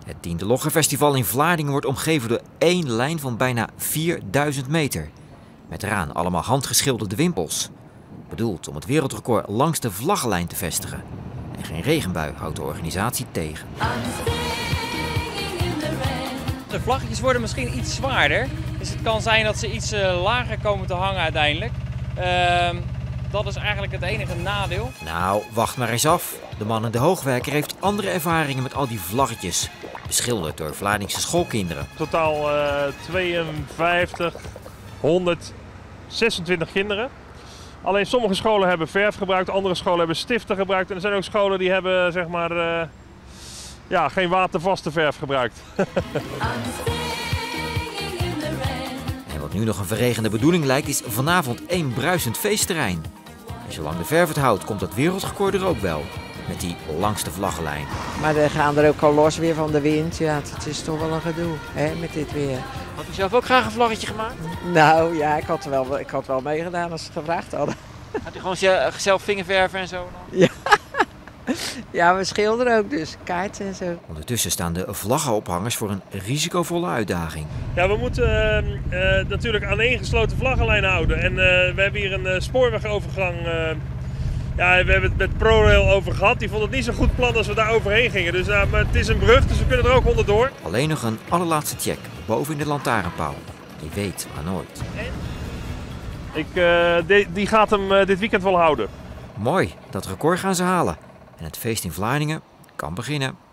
Het Dien-de-Logge-festival in Vlaardingen wordt omgeven door één lijn van bijna 4000 meter. Met eraan allemaal handgeschilderde wimpels. Bedoeld om het wereldrecord langs de vlaggenlijn te vestigen. En geen regenbui houdt de organisatie tegen. De vlaggetjes worden misschien iets zwaarder. Dus het kan zijn dat ze iets lager komen te hangen uiteindelijk. Dat is eigenlijk het enige nadeel. Nou, wacht maar eens af. De man in de hoogwerker heeft andere ervaringen met al die vlaggetjes. Beschilderd door Vlaardingse schoolkinderen. Totaal 126 kinderen. Alleen sommige scholen hebben verf gebruikt, andere scholen hebben stiften gebruikt. En er zijn ook scholen die hebben zeg maar, geen watervaste verf gebruikt. En wat nu nog een verregende bedoeling lijkt, is vanavond één bruisend feestterrein. En zolang de verf het houdt, komt dat wereldrecord er ook wel. Met die langste vlaggenlijn. Maar dan gaan er ook al los weer van de wind. Ja, het is toch wel een gedoe hè, met dit weer. Had u zelf ook graag een vlaggetje gemaakt? Nou ja, ik had wel meegedaan als ze het gevraagd hadden. Had u gewoon zelf vingerverven en zo? Ja. Ja, we schilderen ook dus, kaarten en zo. Ondertussen staan de vlaggenophangers voor een risicovolle uitdaging. Ja, we moeten natuurlijk aaneengesloten vlaggenlijn houden. En we hebben hier een spoorwegovergang. We hebben het met ProRail over gehad. Die vond het niet zo'n goed plan als we daar overheen gingen. Dus maar het is een brug, dus we kunnen er ook onderdoor. Alleen nog een allerlaatste check boven in de lantaarnpaal. Die weet maar nooit. Die gaat hem dit weekend wel houden. Mooi, dat record gaan ze halen. En het feest in Vlaardingen kan beginnen.